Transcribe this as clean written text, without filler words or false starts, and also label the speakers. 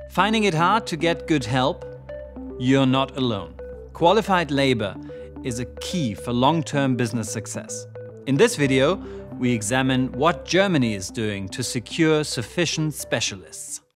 Speaker 1: Finding it hard to get good help? You're not alone. Qualified labor is a key for long-term business success. In this video, we examine what Germany is doing to secure sufficient specialists.